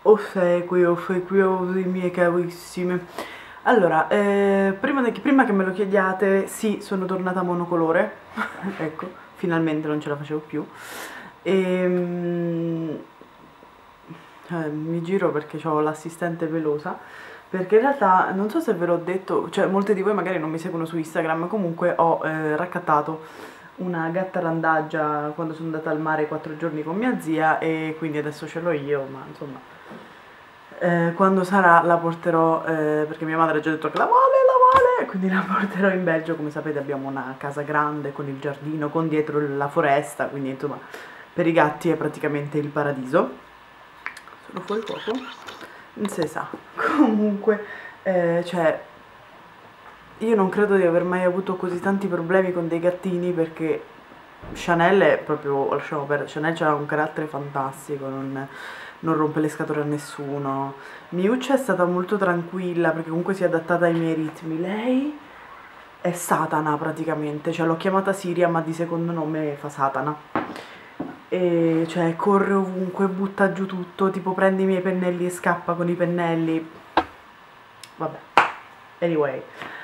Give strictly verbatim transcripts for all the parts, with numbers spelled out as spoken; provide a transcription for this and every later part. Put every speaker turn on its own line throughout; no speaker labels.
ossequio, ossequiosi miei carissimi. Allora, eh, prima, de- prima che me lo chiediate, sì, sono tornata monocolore, ecco, finalmente non ce la facevo più. E, eh, mi giro perché ho l'assistente pelosa, perché in realtà, non so se ve l'ho detto, cioè molte di voi magari non mi seguono su Instagram, comunque ho eh, raccattato una gatta randaggia quando sono andata al mare quattro giorni con mia zia e quindi adesso ce l'ho io, ma insomma eh, quando sarà la porterò, eh, perché mia madre ha già detto che la vuole, la vuole, quindi la porterò in Belgio. Come sapete abbiamo una casa grande con il giardino, con dietro la foresta, quindi insomma per i gatti è praticamente il paradiso. Sono fuori poco? Non si sa. Comunque, eh, cioè, io non credo di aver mai avuto così tanti problemi con dei gattini perché Chanel è proprio, lasciamo perdere, Chanel ha un carattere fantastico, non, non rompe le scatole a nessuno. Miuccia è stata molto tranquilla perché comunque si è adattata ai miei ritmi. Lei è Satana praticamente, cioè l'ho chiamata Siria ma di secondo nome fa Satana. E cioè corre ovunque, butta giù tutto, tipo prende i miei pennelli e scappa con i pennelli. Vabbè, anyway.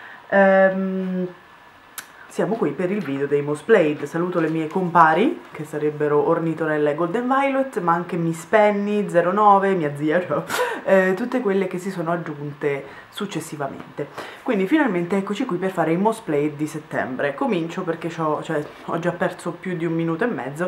Ehm, siamo qui per il video dei Most Played. Saluto le mie compari, che sarebbero Ornitorella e Golden Violet, ma anche Miss Penny, zero nove, mia zia, cioè, eh, tutte quelle che si sono aggiunte successivamente. Quindi finalmente eccoci qui per fare i Most Played di settembre. Comincio perché cioè, ho già perso più di un minuto e mezzo,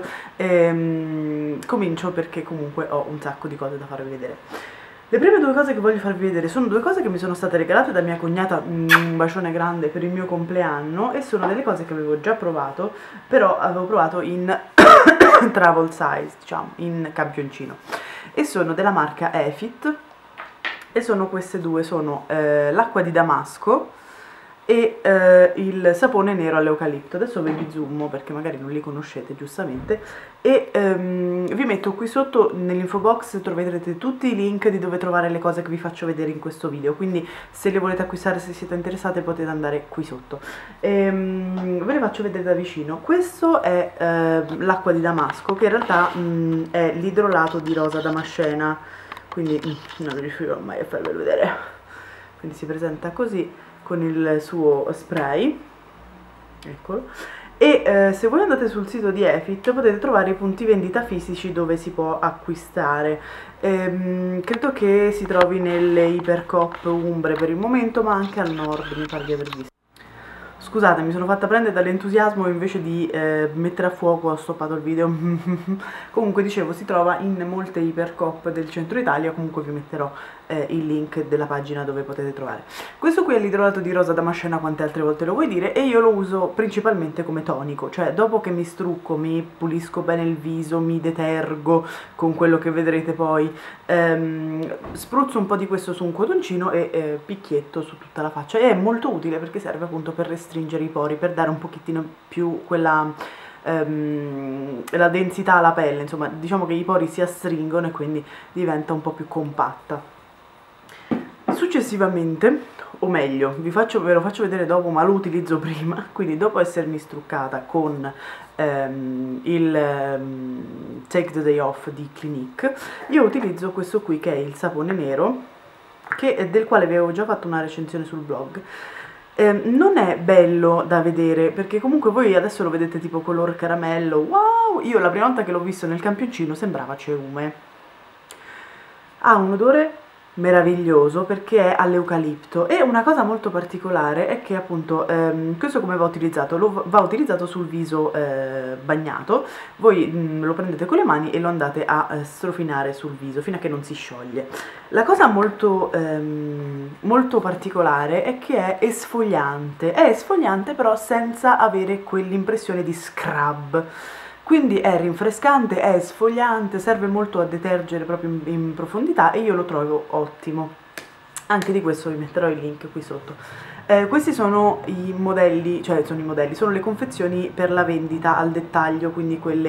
ehm, comincio perché comunque ho un sacco di cose da farvi vedere. Le prime due cose che voglio farvi vedere sono due cose che mi sono state regalate da mia cognata, un bacione grande, per il mio compleanno, e sono delle cose che avevo già provato, però avevo provato in travel size, diciamo, in campioncino, e sono della marca Efit, e sono queste due, sono eh, l'acqua di Damasco e eh, il sapone nero all'eucalipto. Adesso ve li zoom perché magari non li conoscete giustamente e ehm, vi metto qui sotto nell'info box, troverete tutti i link di dove trovare le cose che vi faccio vedere in questo video, quindi se le volete acquistare, se siete interessate, potete andare qui sotto. Ehm, ve le faccio vedere da vicino. Questo è eh, l'acqua di Damasco, che in realtà mh, è l'idrolato di rosa damascena, quindi mh, non riuscirò mai a farvelo vedere. Quindi si presenta così con il suo spray, eccolo. E eh, se voi andate sul sito di Efit potete trovare i punti vendita fisici dove si può acquistare. Ehm, credo che si trovi nelle Ipercoop Umbre per il momento, ma anche al nord mi pare di aver visto. Scusate, mi sono fatta prendere dall'entusiasmo, invece di eh, mettere a fuoco ho stoppato il video. Comunque dicevo, si trova in molte Ipercoop del centro Italia, comunque vi metterò eh, il link della pagina dove potete trovare. Questo qui è l'idrolato di rosa damascena, quante altre volte lo vuoi dire, e io lo uso principalmente come tonico, cioè dopo che mi strucco, mi pulisco bene il viso, mi detergo con quello che vedrete poi, ehm, spruzzo un po' di questo su un cotoncino e eh, picchietto su tutta la faccia, e è molto utile perché serve appunto per restringere i pori, per dare un pochettino più quella ehm, la densità alla pelle, insomma diciamo che i pori si astringono e quindi diventa un po' più compatta. Successivamente, o meglio, vi faccio, ve lo faccio vedere dopo, ma lo utilizzo prima, quindi dopo essermi struccata con ehm, il ehm, Take the Day Off di Clinique, io utilizzo questo qui che è il sapone nero, che, del quale vi avevo già fatto una recensione sul blog. Eh, non è bello da vedere perché comunque voi adesso lo vedete tipo color caramello, wow, io la prima volta che l'ho visto nel campioncino sembrava ceume. Ha un odore meraviglioso perché è all'eucalipto, e una cosa molto particolare è che appunto ehm, questo come va utilizzato? Lo va utilizzato sul viso eh, bagnato, voi mh, lo prendete con le mani e lo andate a eh, strofinare sul viso fino a che non si scioglie. La cosa molto, ehm, molto particolare è che è esfoliante, è esfoliante però senza avere quell'impressione di scrub. Quindi è rinfrescante, è esfoliante, serve molto a detergere proprio in, in profondità, e io lo trovo ottimo. Anche di questo vi metterò il link qui sotto. Eh, questi sono i modelli, cioè sono i modelli, sono le confezioni per la vendita al dettaglio, quindi quelle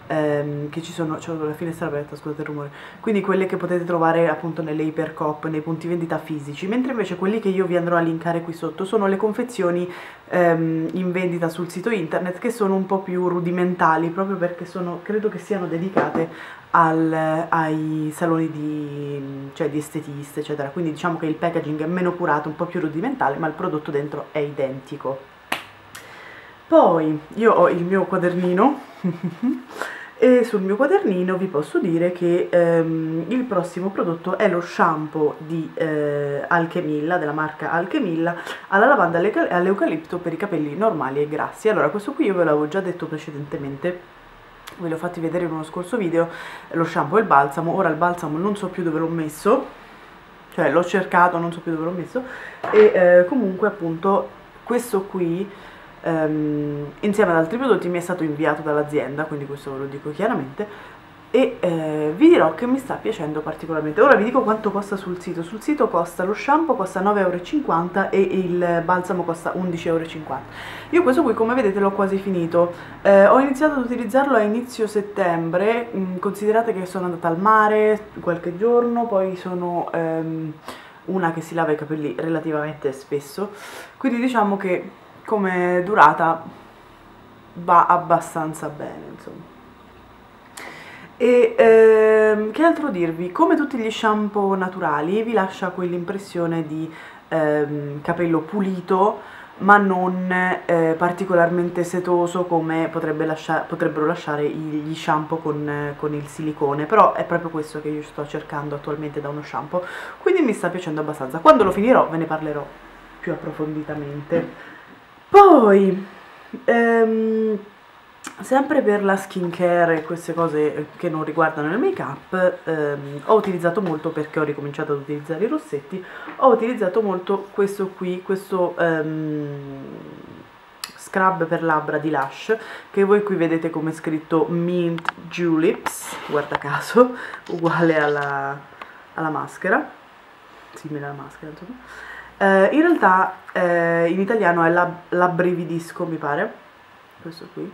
ehm, che ci sono, c'ho la finestra aperta, scusate il rumore, quindi quelle che potete trovare appunto nelle Ipercoop, nei punti vendita fisici, mentre invece quelli che io vi andrò a linkare qui sotto sono le confezioni ehm, in vendita sul sito internet, che sono un po' più rudimentali, proprio perché sono, credo che siano dedicate al, ai saloni di, cioè di estetiste eccetera, quindi diciamo che il packaging è meno curato, un po' più rudimentale, ma il prodotto dentro è identico. Poi io ho il mio quadernino e sul mio quadernino vi posso dire che ehm, il prossimo prodotto è lo shampoo di eh, Alchemilla, della marca Alchemilla, alla lavanda e all'eucalipto per i capelli normali e grassi. Allora, questo qui io ve l'avevo già detto precedentemente, ve l'ho fatti vedere in uno scorso video, lo shampoo e il balsamo. Ora il balsamo non so più dove l'ho messo, cioè l'ho cercato, non so più dove l'ho messo, e eh, comunque appunto questo qui Um, insieme ad altri prodotti mi è stato inviato dall'azienda, quindi questo ve lo dico chiaramente, e eh, vi dirò che mi sta piacendo particolarmente. Ora vi dico quanto costa sul sito. Sul sito costa lo shampoo, costa nove euro e cinquanta e il balsamo costa undici euro e cinquanta. Io questo qui, come vedete, l'ho quasi finito. Eh, ho iniziato ad utilizzarlo a inizio settembre, mh, considerate che sono andata al mare qualche giorno, poi sono ehm, una che si lava i capelli relativamente spesso, quindi diciamo che come durata va abbastanza bene, insomma. E ehm, che altro dirvi? Come tutti gli shampoo naturali vi lascia quell'impressione di ehm, capello pulito, ma non eh, particolarmente setoso come potrebbe lascia potrebbero lasciare gli shampoo con, eh, con il silicone, però è proprio questo che io sto cercando attualmente da uno shampoo, quindi mi sta piacendo abbastanza. Quando lo finirò ve ne parlerò più approfonditamente. Poi, ehm, sempre per la skincare e queste cose che non riguardano il make up, ehm, ho utilizzato molto, perché ho ricominciato ad utilizzare i rossetti, ho utilizzato molto questo qui, questo ehm, scrub per labbra di Lush, che voi qui vedete come è scritto Mint Juleps, guarda caso, uguale alla, alla maschera, simile alla maschera insomma. Eh, in realtà eh, in italiano è la, l'abbrividisco, mi pare, questo qui,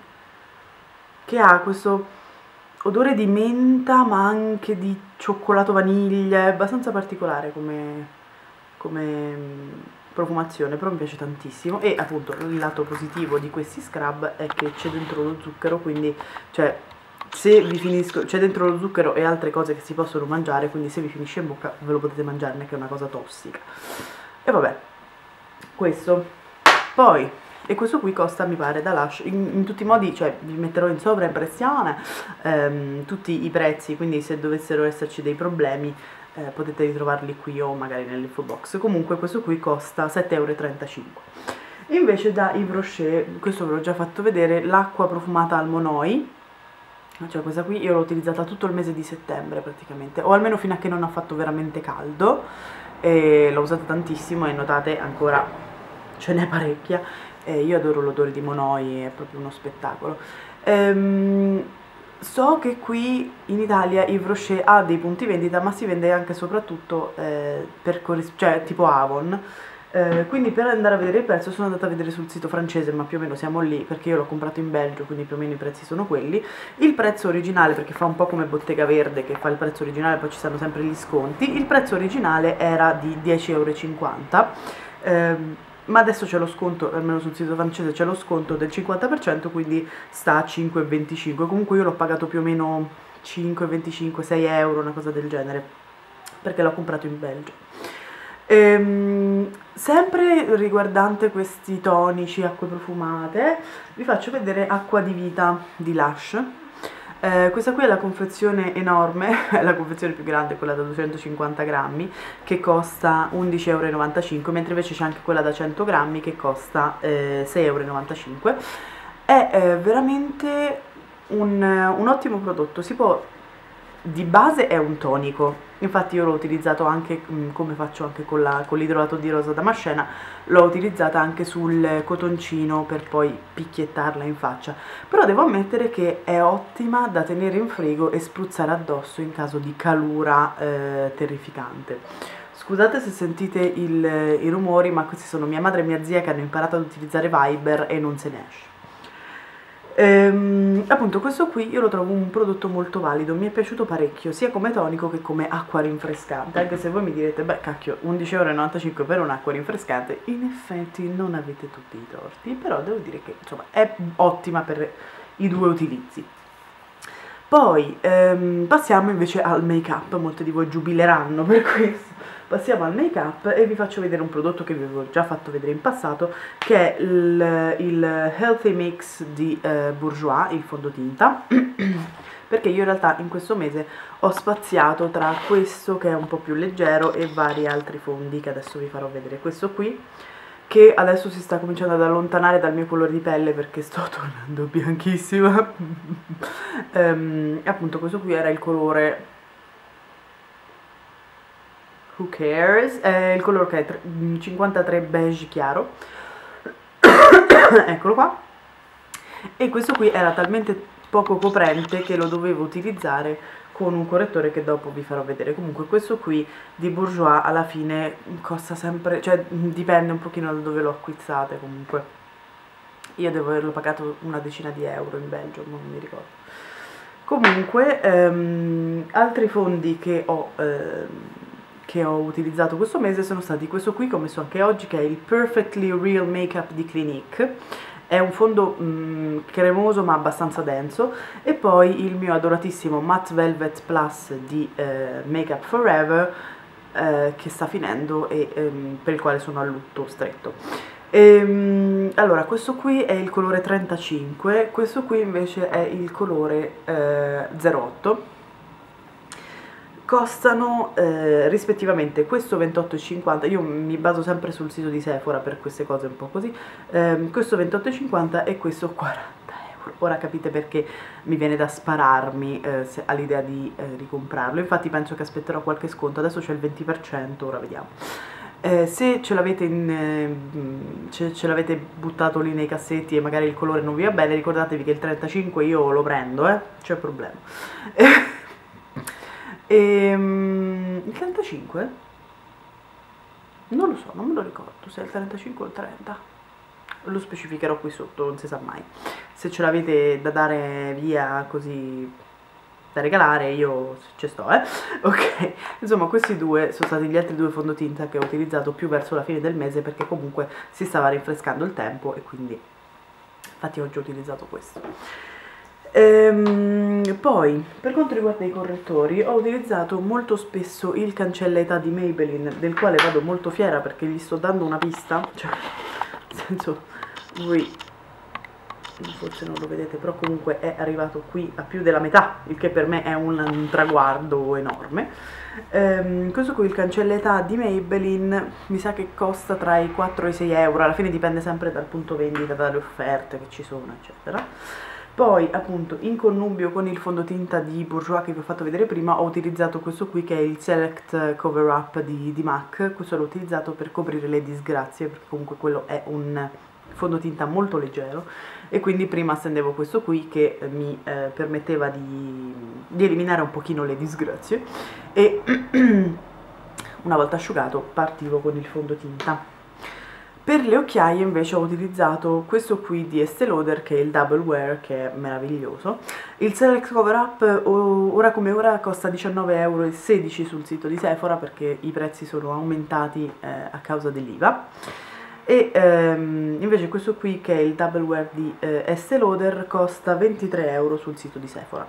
che ha questo odore di menta ma anche di cioccolato vaniglia, è abbastanza particolare come, come profumazione, però mi piace tantissimo. E appunto il lato positivo di questi scrub è che c'è dentro lo zucchero, quindi cioè se vi finisco, c'è dentro lo zucchero e altre cose che si possono mangiare, quindi se vi finisce in bocca ve lo potete mangiare, non è che è una cosa tossica. E vabbè, questo. Poi, e questo qui costa, mi pare, da Lush, in, in tutti i modi, cioè vi metterò in sovraimpressione ehm, tutti i prezzi, quindi se dovessero esserci dei problemi eh, potete ritrovarli qui o magari nell'info box. Comunque questo qui costa sette euro e trentacinque. Invece da Yves Rocher, questo ve l'ho già fatto vedere, l'acqua profumata al Monoi, cioè questa qui io l'ho utilizzata tutto il mese di settembre praticamente, o almeno fino a che non ha fatto veramente caldo, e l'ho usata tantissimo e notate ancora ce n'è parecchia, e io adoro l'odore di Monoi, è proprio uno spettacolo. Ehm, so che qui in Italia Yves Rocher ha dei punti vendita, ma si vende anche e soprattutto eh, per cioè tipo Avon. Eh, quindi per andare a vedere il prezzo sono andata a vedere sul sito francese, ma più o meno siamo lì, perché io l'ho comprato in Belgio, quindi più o meno i prezzi sono quelli. Il prezzo originale, perché fa un po' come Bottega Verde che fa il prezzo originale, poi ci stanno sempre gli sconti, il prezzo originale era di dieci euro e cinquanta, ehm, ma adesso c'è lo sconto, almeno sul sito francese c'è lo sconto del cinquanta per cento, quindi sta a cinque e venticinque. Comunque io l'ho pagato più o meno cinque e venticinque, sei euro, una cosa del genere, perché l'ho comprato in Belgio. Ehm, sempre riguardante questi tonici, acque profumate, vi faccio vedere Acqua di Vita di Lush. Eh, questa qui è la confezione enorme, è la confezione più grande, quella da duecentocinquanta grammi, che costa undici euro e novantacinque, mentre invece c'è anche quella da cento grammi che costa eh, sei euro e novantacinque. È eh, veramente un, un ottimo prodotto, si può, di base è un tonico, infatti io l'ho utilizzato anche, mh, come faccio anche con, la, con l'idrolato di rosa damascena, l'ho utilizzata anche sul cotoncino per poi picchiettarla in faccia, però devo ammettere che è ottima da tenere in frigo e spruzzare addosso in caso di calura eh, terrificante. Scusate se sentite il, i rumori, ma questi sono mia madre e mia zia che hanno imparato ad utilizzare Viber e non se ne esce. Ehm, appunto questo qui io lo trovo un prodotto molto valido, mi è piaciuto parecchio, sia come tonico che come acqua rinfrescante, anche se voi mi direte, beh cacchio, undici e novantacinque euro per un'acqua rinfrescante, in effetti non avete tutti i torti, però devo dire che insomma è ottima per i due utilizzi. Poi ehm, passiamo invece al make up, molti di voi giubileranno per questo. Passiamo al make up e vi faccio vedere un prodotto che vi avevo già fatto vedere in passato, che è il, il Healthy Mix di eh, Bourjois, il fondotinta, perché io in realtà in questo mese ho spaziato tra questo che è un po' più leggero e vari altri fondi che adesso vi farò vedere. Questo qui, che adesso si sta cominciando ad allontanare dal mio colore di pelle perché sto tornando bianchissima. um, appunto questo qui era il colore Who Cares, è il colore che è cinquantatré beige chiaro. Eccolo qua. E questo qui era talmente poco coprente che lo dovevo utilizzare con un correttore che dopo vi farò vedere. Comunque questo qui di Bourjois alla fine costa sempre, cioè dipende un pochino da dove lo acquistate. Comunque io devo averlo pagato una decina di euro in Belgio, non mi ricordo. Comunque ehm, altri fondi che ho ehm, che ho utilizzato questo mese sono stati questo qui che ho messo anche oggi, che è il Perfectly Real Makeup di Clinique. È un fondo mh, cremoso ma abbastanza denso, e poi il mio adoratissimo Matte Velvet Plus di eh, Make Up Forever eh, che sta finendo e ehm, per il quale sono a lutto stretto. Ehm, allora questo qui è il colore trentacinque, questo qui invece è il colore eh, zero otto. Costano eh, rispettivamente questo ventotto e cinquanta, io mi baso sempre sul sito di Sephora per queste cose un po' così, ehm, questo ventotto e cinquanta e questo quaranta euro. Ora capite perché mi viene da spararmi eh, all'idea di eh, ricomprarlo, infatti penso che aspetterò qualche sconto, adesso c'è il venti per cento, ora vediamo. Eh, se ce l'avete eh, ce, ce l'avete buttato lì nei cassetti e magari il colore non vi va bene, ricordatevi che il trentacinque io lo prendo, eh, c'è problema. E, um, il trentacinque? Non lo so, non me lo ricordo se è il trentacinque o il trenta. Lo specificherò qui sotto, non si sa mai. Se ce l'avete da dare via così da regalare, io ci sto, eh. Ok, insomma questi due sono stati gli altri due fondotinta che ho utilizzato più verso la fine del mese, perché comunque si stava rinfrescando il tempo e quindi infatti oggi ho utilizzato questo. Ehm, poi per quanto riguarda i correttori ho utilizzato molto spesso il cancella età di Maybelline, del quale vado molto fiera perché gli sto dando una pista, cioè nel senso voi forse non lo vedete, però comunque è arrivato qui a più della metà, il che per me è un, un traguardo enorme. Ehm, questo qui, il cancella età di Maybelline, mi sa che costa tra i quattro e i sei euro, alla fine dipende sempre dal punto vendita, dalle offerte che ci sono eccetera. Poi appunto in connubio con il fondotinta di Bourjois che vi ho fatto vedere prima ho utilizzato questo qui che è il Select Cover Up di, di MAC. Questo l'ho utilizzato per coprire le disgrazie, perché comunque quello è un fondotinta molto leggero e quindi prima stendevo questo qui che mi eh, permetteva di, di eliminare un pochino le disgrazie e una volta asciugato partivo con il fondotinta. Per le occhiaie invece ho utilizzato questo qui di Estée Lauder che è il Double Wear, che è meraviglioso. Il Select Cover Up ora come ora costa diciannove euro e sedici sul sito di Sephora perché i prezzi sono aumentati eh, a causa dell'I V A. E ehm, invece questo qui che è il Double Wear di eh, Estée Lauder costa ventitré euro sul sito di Sephora.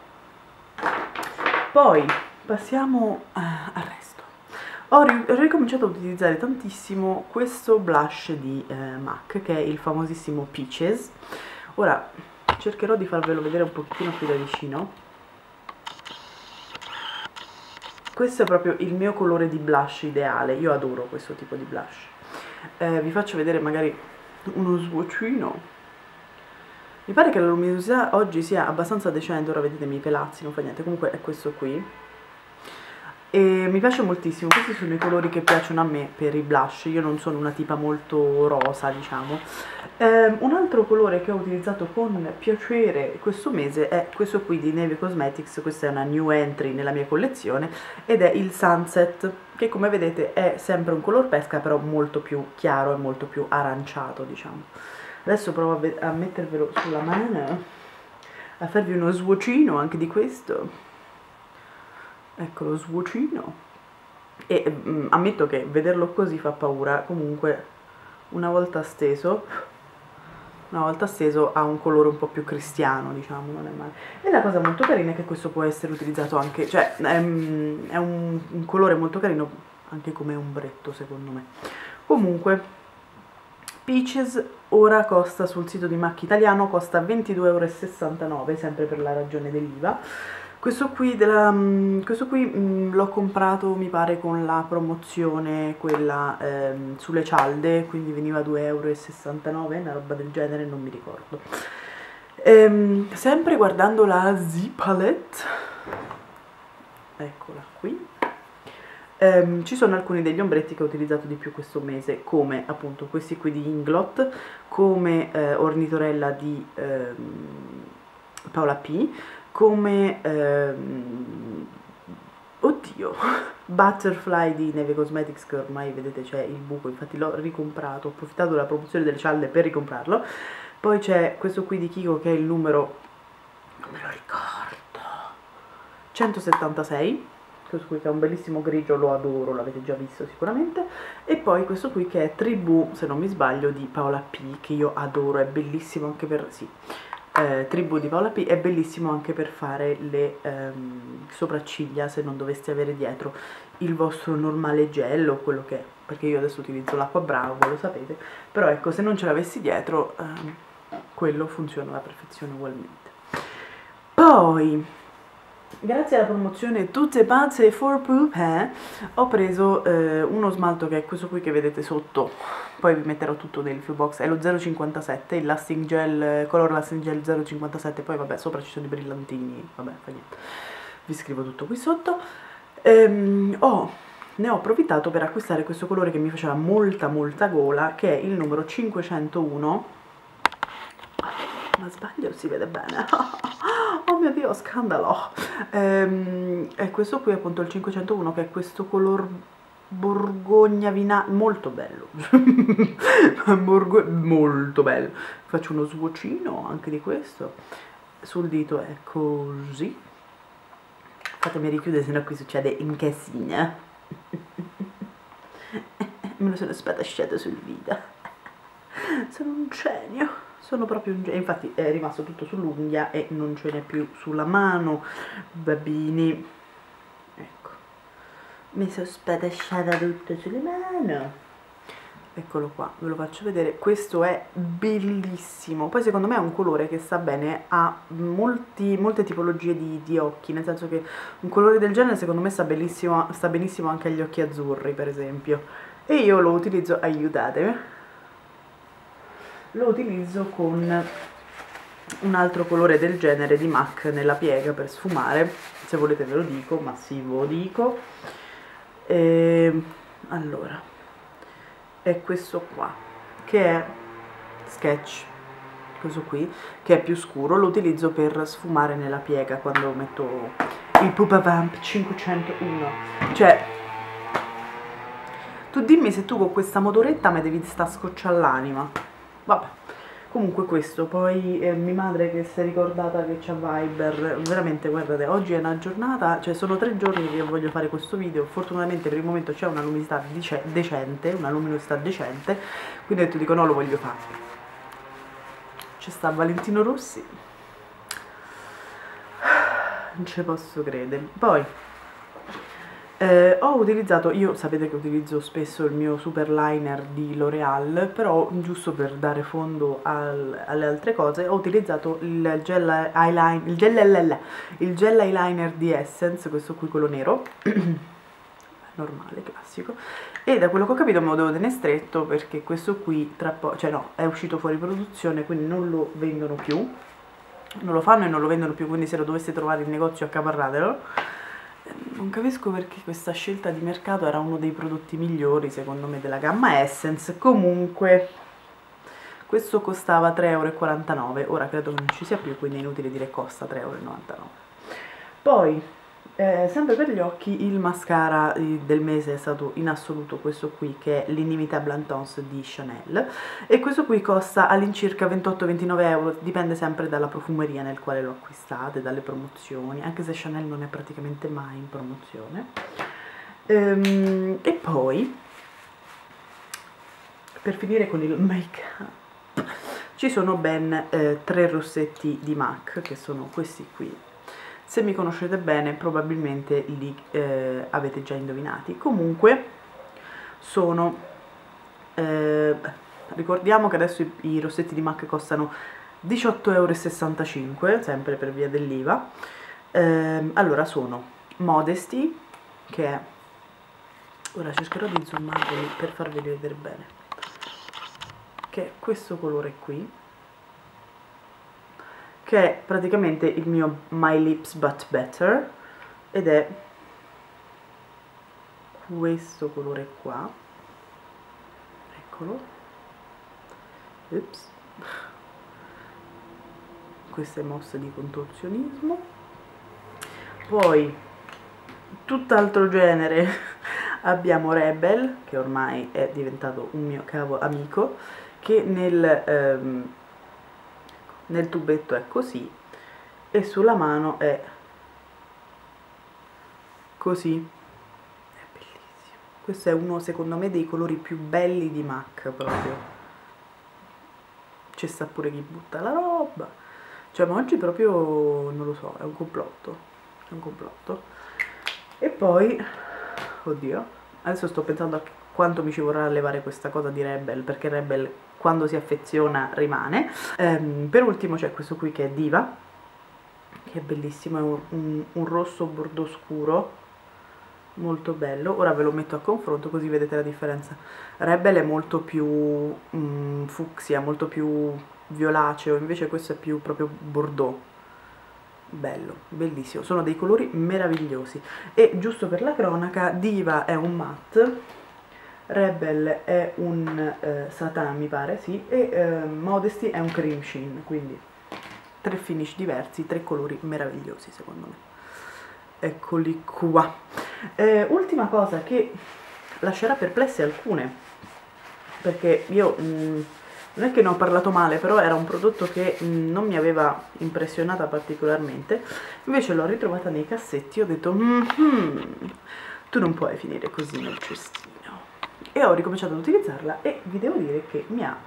Poi passiamo eh, al resto. Ho ricominciato ad utilizzare tantissimo questo blush di eh, MAC che è il famosissimo Peaches. Ora cercherò di farvelo vedere un pochettino più da vicino. Questo è proprio il mio colore di blush ideale, io adoro questo tipo di blush. Eh, vi faccio vedere magari uno swatchino. Mi pare che la luminosità oggi sia abbastanza decente, ora vedete i miei pelazzi, non fa niente, comunque è questo qui. E mi piace moltissimo, questi sono i colori che piacciono a me per i blush, io non sono una tipa molto rosa diciamo. Um, un altro colore che ho utilizzato con piacere questo mese è questo qui di Neve Cosmetics, questa è una new entry nella mia collezione ed è il Sunset, che come vedete è sempre un color pesca però molto più chiaro e molto più aranciato diciamo. Adesso provo a, a mettervelo sulla mano. a farvi uno swatchino anche di questo. Ecco lo swatchino. E mh, ammetto che vederlo così fa paura. Comunque una volta steso, una volta steso ha un colore un po' più cristiano, diciamo, non è male. E la cosa molto carina è che questo può essere utilizzato anche, cioè è, è un, un colore molto carino anche come ombretto, secondo me. Comunque Peaches ora costa sul sito di Macchi Italiano, costa ventidue e sessantanove euro, sempre per la ragione dell'I V A. Questo qui, della, questo qui l'ho comprato mi pare con la promozione, quella ehm, sulle cialde, quindi veniva due e sessantanove euro, una roba del genere, non mi ricordo. Ehm, sempre guardando la Z Palette, eccola qui, ehm, ci sono alcuni degli ombretti che ho utilizzato di più questo mese, come appunto questi qui di Inglot, come eh, Ornitorella di ehm, Paola P, come ehm, oddio Butterfly di Neve Cosmetics, che ormai vedete c'è il buco, infatti l'ho ricomprato, ho approfittato della promozione delle cialde per ricomprarlo. Poi c'è questo qui di Kiko che è il numero, non me lo ricordo, centosettantasei, questo qui che è un bellissimo grigio, lo adoro, l'avete già visto sicuramente. E poi questo qui che è Tribù, se non mi sbaglio, di Paola P, che io adoro, è bellissimo anche per, sì, Eh, Tribù di Paola P, è bellissimo anche per fare le ehm, sopracciglia, se non doveste avere dietro il vostro normale gel o quello che è, perché io adesso utilizzo l'acqua Bravo, lo sapete, però ecco, se non ce l'avessi dietro ehm, quello funziona alla perfezione ugualmente. Poi grazie alla promozione Tutte Pazze for Poop eh, ho preso eh, uno smalto che è questo qui che vedete sotto, poi vi metterò tutto nell'info box, è lo zero cinquantasette, il lasting gel, color lasting gel zero cinquantasette, poi vabbè sopra ci sono i brillantini, vabbè fa niente, vi scrivo tutto qui sotto. Ehm, oh, ne ho approfittato per acquistare questo colore che mi faceva molta molta gola, che è il numero cinquecentouno, ma sbaglio, si vede bene. Oh mio Dio, scandalo. Ehm, e questo qui è appunto il cinquecentouno, che è questo color borgogna vina, molto bello. Borgo... molto bello. Faccio uno swatchino anche di questo. Sul dito è così. Fatemi richiudere, sennò qui succede un casino. Me lo sono spatasciato sul video. Sono un genio. Sono proprio un genio, infatti è rimasto tutto sull'unghia e non ce n'è più sulla mano, bambini. Ecco, mi sono spatasciata tutto sulle mani. Eccolo qua, ve lo faccio vedere. Questo è bellissimo. Poi secondo me è un colore che sta bene a molti, molte tipologie di, di occhi, nel senso che un colore del genere secondo me sta bellissimo, sta benissimo anche agli occhi azzurri, per esempio. E io lo utilizzo, aiutatemi, lo utilizzo con un altro colore del genere di MAC nella piega per sfumare, se volete ve lo dico, ma sì, ve lo dico. E, allora, è questo qua, che è Sketch, questo qui, che è più scuro, lo utilizzo per sfumare nella piega quando metto il Pupa Vamp cinquecentouno. Cioè, tu dimmi se tu con questa motoretta mi devi sta scocciare l'anima. Vabbè, comunque questo, poi eh, mia madre che si è ricordata che c'ha Viber, veramente guardate, oggi è una giornata, cioè sono tre giorni che voglio fare questo video, fortunatamente per il momento c'è una luminosità decente, una luminosità decente, quindi ho detto, dico no, lo voglio fare. C'è sta Valentino Rossi, non ci posso credere. Poi Eh, ho utilizzato, io sapete che utilizzo spesso il mio super liner di L'Oreal, però giusto per dare fondo al, alle altre cose ho utilizzato il gel eyeliner, il gel, il gel eyeliner di Essence, questo qui, quello nero, normale, classico, e da quello che ho capito me lo devo tenere stretto perché questo qui tra po', cioè no, è uscito fuori produzione, quindi non lo vendono più, non lo fanno e non lo vendono più, quindi se lo doveste trovare in negozio accaparratelo. Non capisco perché questa scelta di mercato era uno dei prodotti migliori secondo me della gamma Essence. Comunque questo costava tre e quarantanove euro, ora credo che non ci sia più, quindi è inutile dire costa tre e novantanove euro. Poi Eh, sempre per gli occhi il mascara eh, del mese è stato in assoluto questo qui, che è l'Inimitable Intense di Chanel, e questo qui costa all'incirca ventotto ventinove euro, dipende sempre dalla profumeria nel quale lo acquistate, dalle promozioni, anche se Chanel non è praticamente mai in promozione. Ehm, e poi, per finire con il make up, ci sono ben eh, tre rossetti di MAC, che sono questi qui. Se mi conoscete bene probabilmente li eh, avete già indovinati. Comunque sono, eh, ricordiamo che adesso i, i rossetti di MAC costano diciotto e sessantacinque euro, sempre per via dell'I V A. Eh, allora sono Modesty, che è, ora cercherò di zoomarli per farvi vedere bene, che è questo colore qui, che è praticamente il mio My Lips But Better, ed è questo colore qua, eccolo, ups, queste mosse di contorsionismo. Poi tutt'altro genere abbiamo Rebel, che ormai è diventato un mio cavo amico, che nel... ehm, nel tubetto è così e sulla mano è così, è bellissimo. Questo è uno secondo me dei colori più belli di MAC proprio, c'è sta pure chi butta la roba, cioè ma oggi proprio non lo so, è un complotto, è un complotto. E poi, oddio, adesso sto pensando a quanto mi ci vorrà a levare questa cosa di Rebel, perché Rebel quando si affeziona rimane. Ehm, per ultimo c'è questo qui che è Diva, che è bellissimo, è un, un, un rosso bordeaux scuro, molto bello. Ora ve lo metto a confronto così vedete la differenza. Rebel è molto più mm, fucsia, molto più violaceo, invece questo è più proprio bordeaux. Bello, bellissimo, sono dei colori meravigliosi. E giusto per la cronaca, Diva è un matte, Rebel è un eh, satin mi pare, sì, e eh, Modesty è un cream sheen, quindi tre finish diversi, tre colori meravigliosi secondo me. Eccoli qua. Eh, ultima cosa che lascerà perplesse alcune, perché io mh, non è che ne ho parlato male, però era un prodotto che mh, non mi aveva impressionata particolarmente, invece l'ho ritrovata nei cassetti e ho detto mm-hmm, tu non puoi finire così nel cestino. E ho ricominciato ad utilizzarla e vi devo dire che mi ha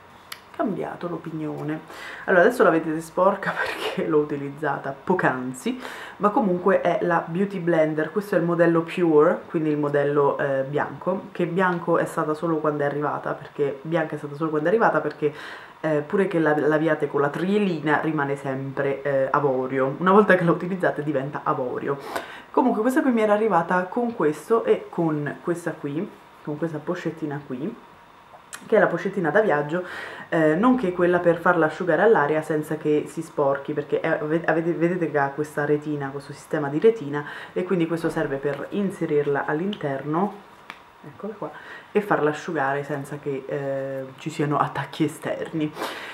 cambiato l'opinione. Allora adesso la vedete sporca perché l'ho utilizzata poc'anzi, ma comunque è la Beauty Blender. Questo è il modello Pure, quindi il modello eh, bianco, che bianco è stata solo quando è arrivata, perché bianca è stata solo quando è arrivata perché eh, pure che la laviate con la trielina rimane sempre eh, avorio, una volta che la utilizzate diventa avorio. Comunque questa qui mi era arrivata con questo e con questa qui, con questa pochettina qui, che è la pochettina da viaggio, eh, nonché quella per farla asciugare all'aria senza che si sporchi, perché è, avete, vedete che ha questa retina, questo sistema di retina, e quindi questo serve per inserirla all'interno, eccola qua, e farla asciugare senza che eh, ci siano attacchi esterni.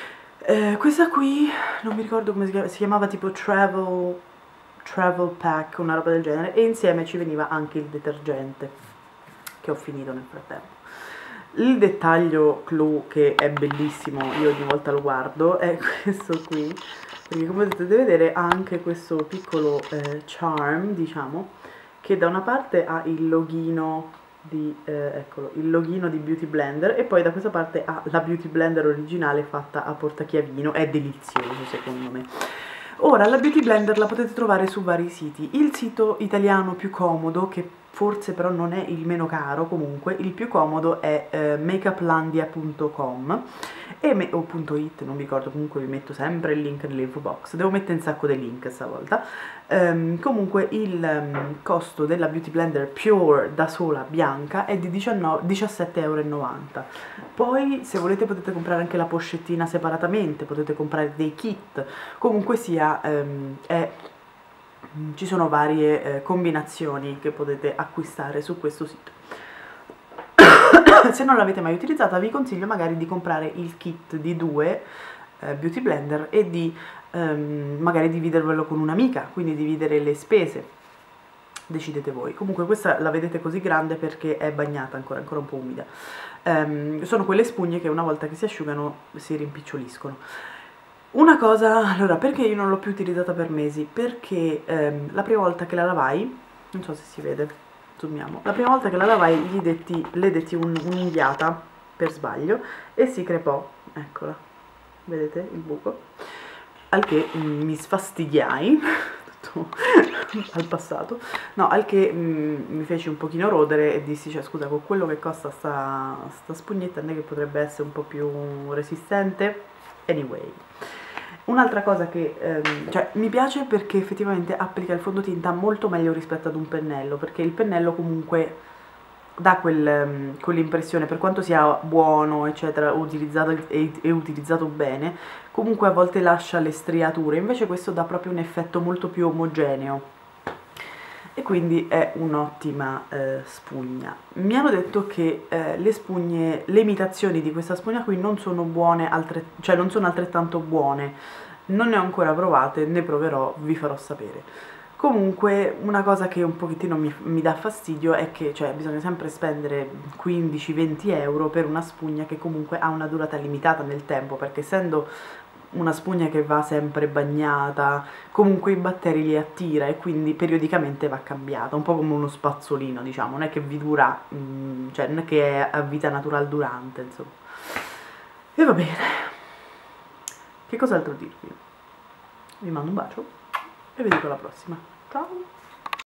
Eh, questa qui, non mi ricordo come si chiama, si chiamava tipo Travel, Travel Pack, una roba del genere, e insieme ci veniva anche il detergente, che ho finito nel frattempo. Il dettaglio clou che è bellissimo, io ogni volta lo guardo, è questo qui, perché come potete vedere ha anche questo piccolo eh, charm, diciamo, che da una parte ha il loghino di, eh, eccolo, il loghino di Beauty Blender, e poi da questa parte ha la Beauty Blender originale fatta a portachiavino, è delizioso secondo me. Ora, la Beauty Blender la potete trovare su vari siti. Il sito italiano più comodo, che forse però non è il meno caro, comunque il più comodo è eh, makeuplandia punto com e me o .it, non mi ricordo, comunque vi metto sempre il link nell'info box, devo mettere un sacco di link stavolta. Um, comunque il um, costo della Beauty Blender Pure da sola bianca è di diciassette e novanta euro. Poi se volete potete comprare anche la pochettina separatamente, potete comprare dei kit, comunque sia um, è ci sono varie eh, combinazioni che potete acquistare su questo sito. Se non l'avete mai utilizzata vi consiglio magari di comprare il kit di due eh, Beauty Blender e di ehm, magari dividervelo con un'amica, quindi dividere le spese. decidete voi. Comunque questa la vedete così grande perché è bagnata ancora, ancora un po' umida. Um, sono quelle spugne che una volta che si asciugano si rimpiccioliscono. Una cosa, allora, perché io non l'ho più utilizzata per mesi? Perché um, la prima volta che la lavai, non so se si vede, zoomiamo, la prima volta che la lavai gli detti, le detti un'unghiata per sbaglio e si crepò, eccola, vedete il buco? Al che mm, mi sfastidiai al passato, no, al che mm, mi feci un pochino rodere e dissi, cioè scusa, con quello che costa sta, sta spugnetta non è che potrebbe essere un po' più resistente? Anyway, un'altra cosa che ehm, cioè, mi piace perché effettivamente applica il fondotinta molto meglio rispetto ad un pennello, perché il pennello comunque dà quel, quell'impressione, per quanto sia buono eccetera, utilizzato e, e utilizzato bene, comunque a volte lascia le striature, invece questo dà proprio un effetto molto più omogeneo e quindi è un'ottima eh, spugna. Mi hanno detto che eh, le spugne, le imitazioni di questa spugna qui non sono buone, altre, cioè non sono altrettanto buone, non ne ho ancora provate, ne proverò, vi farò sapere. Comunque una cosa che un pochettino mi, mi dà fastidio è che cioè, bisogna sempre spendere quindici venti euro per una spugna che comunque ha una durata limitata nel tempo, perché essendo una spugna che va sempre bagnata, comunque i batteri li attira e quindi periodicamente va cambiata, un po' come uno spazzolino, diciamo, non è che vi dura, mm, cioè non è che è a vita natural durante, insomma. E va bene, che cos'altro dirvi? Vi mando un bacio e vi dico alla prossima. Ciao!